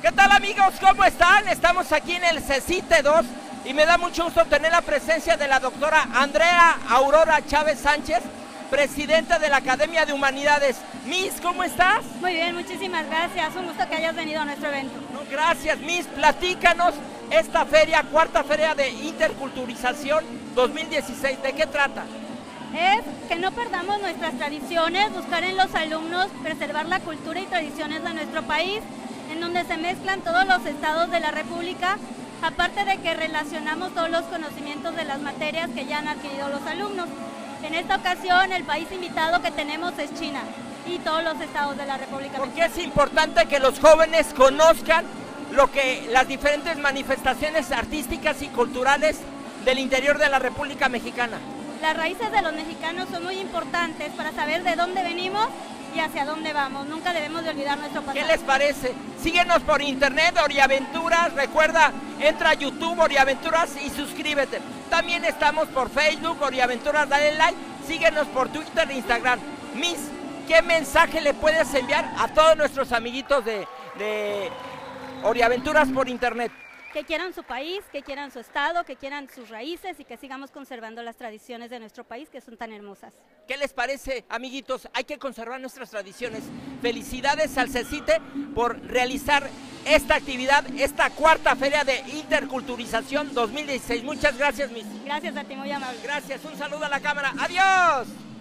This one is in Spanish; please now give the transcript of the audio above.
¿Qué tal, amigos? ¿Cómo están? Estamos aquí en el CECITE 2 y me da mucho gusto tener la presencia de la doctora Andrea Aurora Chávez Sánchez, presidenta de la Academia de Humanidades. Miss, ¿cómo estás? Muy bien, muchísimas gracias. Un gusto que hayas venido a nuestro evento. No, gracias, Miss. Platícanos esta feria, cuarta feria de interculturalización 2016. ¿De qué trata? Es que no perdamos nuestras tradiciones, buscar en los alumnos preservar la cultura y tradiciones de nuestro país, en donde se mezclan todos los estados de la República, aparte de que relacionamos todos los conocimientos de las materias que ya han adquirido los alumnos. En esta ocasión, el país invitado que tenemos es China y todos los estados de la República Mexicana. Porque es importante que los jóvenes conozcan las diferentes manifestaciones artísticas y culturales del interior de la República Mexicana. Las raíces de los mexicanos son muy importantes para saber de dónde venimos y hacia dónde vamos. Nunca debemos de olvidar nuestro pasado. ¿Qué les parece? Síguenos por internet, Oriaventuras. Recuerda, entra a YouTube, Oriaventuras, y suscríbete. También estamos por Facebook, Oriaventuras, dale like. Síguenos por Twitter e Instagram. Miss, ¿qué mensaje le puedes enviar a todos nuestros amiguitos de Oriaventuras por internet? Que quieran su país, que quieran su estado, que quieran sus raíces y que sigamos conservando las tradiciones de nuestro país, que son tan hermosas. ¿Qué les parece, amiguitos? Hay que conservar nuestras tradiciones. Felicidades al CECITE por realizar esta actividad, esta cuarta feria de interculturalización 2016. Muchas gracias, Miss. Gracias a ti, muy amable. Gracias, un saludo a la cámara. ¡Adiós!